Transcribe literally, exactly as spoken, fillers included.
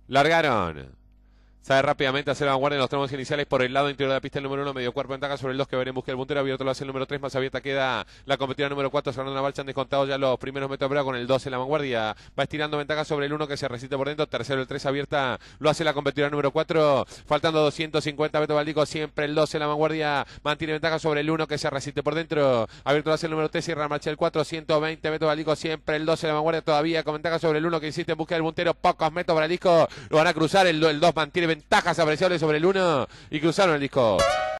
Largaron. Sale rápidamente a hacer la vanguardia en los tramos iniciales por el lado interior de la pista el número uno, medio cuerpo ventaja sobre el dos que viene en busca del puntero, abierto lo hace el número tres, más abierta queda la competidora número cuatro, Fernando Naval, han descontado ya los primeros metros, pero con el dos en la vanguardia, va estirando ventaja sobre el uno que se resiste por dentro, tercero el tres abierta, lo hace la competidora número cuatro, faltando doscientos cincuenta, Beto Baldico, siempre el dos en la vanguardia, mantiene ventaja sobre el uno que se resiste por dentro, abierto lo hace el número tres, cierra la marcha el cuatro, ciento veinte, Beto Baldico, siempre el dos en la vanguardia, todavía con ventaja sobre el uno que insiste en busca del puntero, pocos metros para el disco, lo van a cruzar, el, el dos mantiene ventajas apreciables sobre el uno y cruzaron el disco.